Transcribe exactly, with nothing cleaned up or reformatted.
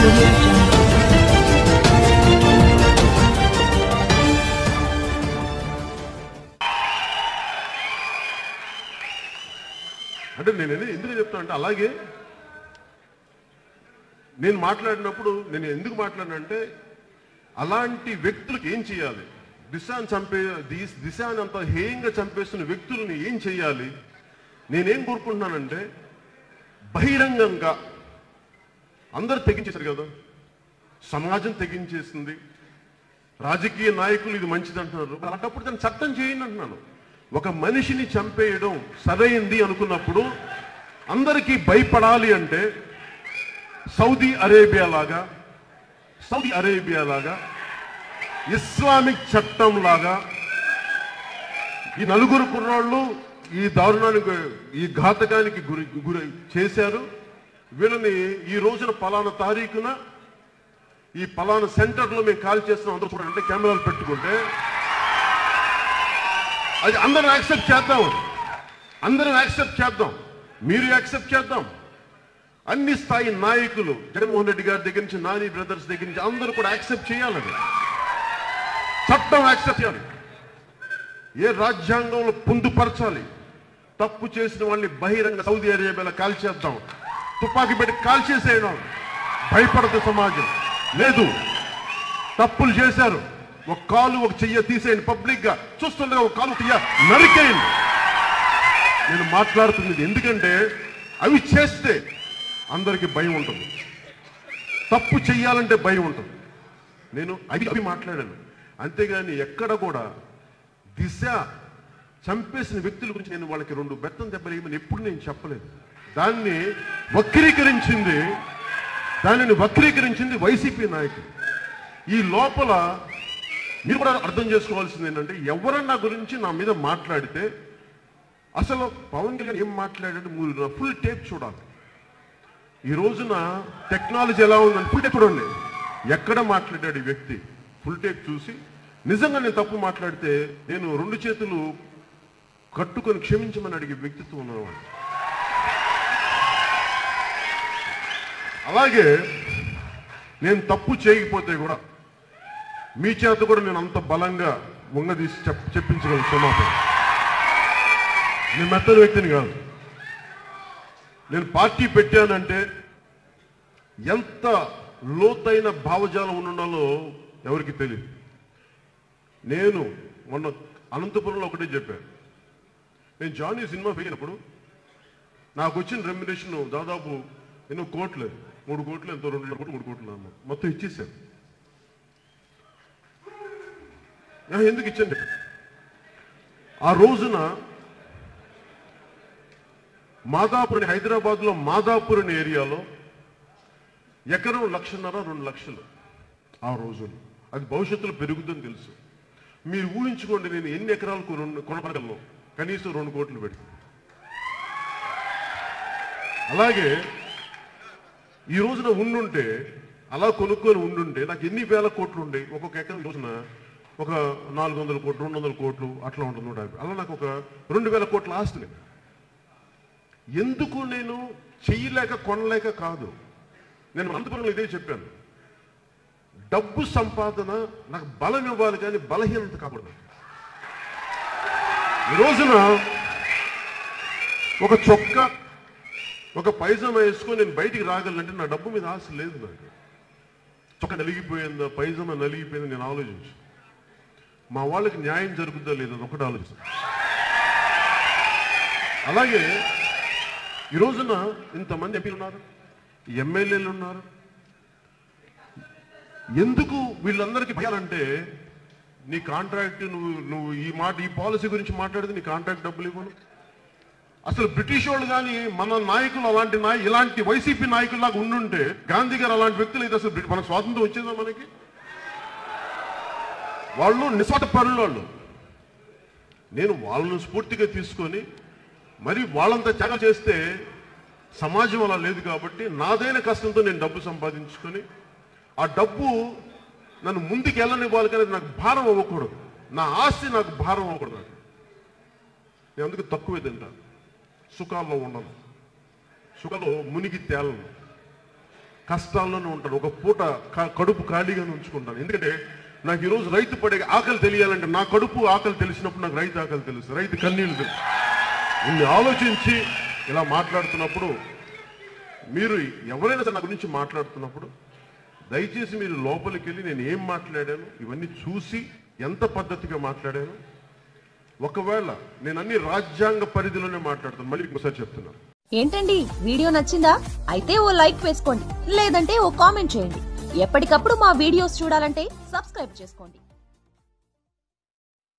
audio jungle. అంటే నేను ఎందుకు చెప్తాను అంటే అలాగే నేను మాట్లాడినప్పుడు నేను ఎందుకు మాట్లాడినంటే అలాంటి వ్యక్తులకు ఏం చేయాలి, దిశాన్ని చంపే దిశాన్ని అంత హేయంగా చంపేస్తున్న వ్యక్తులను ఏం చేయాలి, నేనేం కోరుకుంటున్నానంటే బహిరంగంగా అందరూ తెగించేశారు కదా, సమాజం తెగించేసింది, రాజకీయ నాయకులు ఇది మంచిది అంటున్నారు. అలాంటప్పుడు దాన్ని చట్టం చేయండి అంటున్నాను. ఒక మనిషిని చంపేయడం సరైంది అనుకున్నప్పుడు అందరికీ భయపడాలి అంటే సౌదీ అరేబియా లాగా సౌదీ అరేబియా లాగా ఇస్లామిక్ చట్టం లాగా ఈ నలుగురు కుర్రాళ్ళు ఈ దారుణానికి ఈ ఘాతకానికి గురి గురి చేశారు. వీళ్ళని ఈ రోజున పలానా తారీఖున ఈ పలానా సెంటర్లో మేము కాల్ చేస్తున్నాం అందరూ చూడండి కెమెరాలు పెట్టుకుంటే అది అందరం యాక్సెప్ట్ చేద్దాం, అందరం యాక్సెప్ట్ చేద్దాం, మీరు యాక్సెప్ట్ చేద్దాం. అన్ని స్థాయి నాయకులు జగన్మోహన్ రెడ్డి గారి దగ్గర నుంచి నాని బ్రదర్స్ దగ్గర నుంచి అందరూ కూడా యాక్సెప్ట్ చేయాలని, చట్టం యాక్సెప్ట్ చేయాలి, ఏ రాజ్యాంగంలో పొందుపరచాలి. తప్పు చేసిన వాళ్ళని బహిరంగ సౌదీ అరేబియాలో కాల్చేద్దాం, తుపాకీ పెట్టి కాల్చేసేయడం. భయపడదు సమాజం. లేదు, తప్పులు చేశారు, ఒక కాలు ఒక చెయ్య తీసేయండి, పబ్లిక్ గా చూస్తుండగా ఒక కాలు చెయ్య నరికేయండి. నేను మాట్లాడుతుంది ఎందుకంటే అవి చేస్తే అందరికీ భయం ఉంటుంది, తప్పు చెయ్యాలంటే భయం ఉంటుంది. నేను అవి అవి మాట్లాడాను, అంతేగాని ఎక్కడ కూడా దిశ చంపేసిన వ్యక్తుల గురించి నేను వాళ్ళకి రెండు బెత్తం దెబ్బలేమని ఎప్పుడు నేను చెప్పలేదు. దాన్ని వక్రీకరించింది దానిని వక్రీకరించింది వైసీపీ నాయకులు. ఈ లోపల మీరు కూడా అర్థం చేసుకోవాల్సింది ఏంటంటే ఎవరన్నా గురించి నా మీద మాట్లాడితే అసలు పవన్ కళ్యాణ్ ఏం మాట్లాడాడు మీరు ఫుల్ టేప్ చూడాలి. ఈ రోజున టెక్నాలజీ ఎలా ఉందని ఫుల్ టేప్ చూడండి, ఎక్కడ మాట్లాడాడు ఈ వ్యక్తి ఫుల్ టేప్ చూసి నిజంగా నేను తప్పు మాట్లాడితే నేను రెండు చేతులు కట్టుకొని క్షమించమని అడిగే వ్యక్తిత్వం ఉన్నవాడు. అలాగే నేను తప్పు చేయకపోతే కూడా మీ చేత కూడా నేను అంత బలంగా వంగదీసి చెప్ చెప్పించగలను క్షమాపణ. నేను మెత్తని వ్యక్తిని కాదు. నేను పార్టీ పెట్టానంటే ఎంత లోతైన భావజాలం ఉండాలో ఎవరికి తెలియదు. నేను మొన్న అనంతపురంలో ఒకటే చెప్పాను, నేను జానీ సినిమా పెట్టినప్పుడు నాకు వచ్చిన రెమ్యునరేషన్ దాదాపు ఎన్నో కోట్లు, మూడు కోట్లు ఎంతో రెండు కోట్లు మూడు కోట్లు అన్న మొత్తం ఇచ్చేసాను. ఎందుకు ఇచ్చండి, ఆ రోజున మాదాపురం హైదరాబాద్ లో మాదాపురం ఏరియాలో ఎకరం లక్షన్నర రెండు లక్షలు ఆ రోజున. అది భవిష్యత్తులో పెరుగుతుందని తెలుసు. మీరు ఊహించుకోండి నేను ఎన్ని ఎకరాలు కొనగలను, కనీసం రెండు కోట్లు పెట్టి. అలాగే ఈ రోజున ఉండుంటే అలా కొనుక్కొని ఉండుంటే నాకు ఎన్ని వేల కోట్లు ఉండే, ఒక్కొక్క ఎకరం రోజున ఒక నాలుగు వందల కోట్లు రెండు వందల కోట్లు అట్లా ఉంటుంది, నూట యాభై అలా నాకు ఒక రెండు వేల కోట్ల ఆస్తిని. ఎందుకు నేను చెయ్యలేక కొనలేక కాదు, నేను అనంతపురంలో ఇదే చెప్పాను, డబ్బు సంపాదన నాకు బలం ఇవ్వాలి కానీ బలహీనత కాకూడదు. ఈ రోజున ఒక చొక్క ఒక పైజామా వేసుకొని నేను బయటికి రాగలంటే నా డబ్బు మీద ఆశ లేదు. నాకు చొక్క నలిగిపోయిందా పైజామా నలిగిపోయిందా నేను ఆలోచించు, మా వాళ్ళకి న్యాయం జరుగుతుందా లేదా ఒకటి ఆలోచిస్తాను. అలాగే ఈ రోజున ఇంతమంది ఎంపీలు ఉన్నారు, ఎమ్మెల్యేలు ఉన్నారు. ఎందుకు వీళ్ళందరికీ భయాలంటే నీ కాంట్రాక్ట్ నువ్వు నువ్వు ఈ మాట ఈ పాలసీ గురించి మాట్లాడితే నీ కాంట్రాక్ట్ డబ్బులు ఇవ్వను. అసలు బ్రిటిష్ వాళ్ళు కానీ మన నాయకులు అలాంటి నాయ ఇలాంటి వైసీపీ నాయకుల్లాగా ఉండుంటే గాంధీ గారు అలాంటి వ్యక్తులు అయితే అసలు మనకు స్వాతంత్రం వచ్చేదా మనకి? వాళ్ళు నిస్వార్థ పరులు వాళ్ళు. నేను వాళ్ళను స్ఫూర్తిగా తీసుకొని మరి వాళ్ళంతా త్యాగం చేస్తే సమాజం అలా లేదు కాబట్టి నాదైన కష్టంతో నేను డబ్బు సంపాదించుకొని ఆ డబ్బు నన్ను ముందుకు వెళ్ళనివ్వాలి కానీ నాకు భారం అవ్వకూడదు, నా ఆస్తి నాకు భారం అవ్వకూడదు. నేను అందుకు తక్కువే తింటాను, సుఖాల్లో ఉండను, సుఖంలో మునిగి తేలను. కష్టాల్లోనే ఉంటాను, ఒక పూట కడుపు ఖాళీగానే ఉంచుకుంటాను. ఎందుకంటే నాకు ఈరోజు రైతు పడే ఆకలి తెలియాలంటే నా కడుపు ఆకలి తెలిసినప్పుడు నాకు రైతు ఆకలి తెలుసు, రైతు కన్నీళ్ళు తెలుసు. ఇన్ని ఆలోచించి ఇలా మాట్లాడుతున్నప్పుడు మీరు ఎవరైనా సరే నా గురించి మాట్లాడుతున్నప్పుడు దయచేసి మీరు లోపలికి వెళ్ళి నేను ఏం మాట్లాడాను ఇవన్నీ చూసి ఎంత పద్ధతిగా మాట్లాడాను. ఒకవేళ నేను అన్ని రాజ్యాంగ పరిధిలోనే మాట్లాడుతాను. మళ్ళీ ఇంకోసారి చెప్తున్నాను. ఏంటండి వీడియో నచ్చిందా? అయితే ఓ లైక్ వేసుకోండి, లేదంటే ఓ కామెంట్ చేయండి. ఎప్పటికప్పుడు మా వీడియోస్ చూడాలంటే సబ్స్క్రైబ్ చేసుకోండి.